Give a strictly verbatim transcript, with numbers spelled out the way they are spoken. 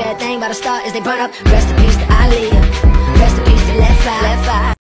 bad thing about a star is they burn up. Rest in peace to Ali.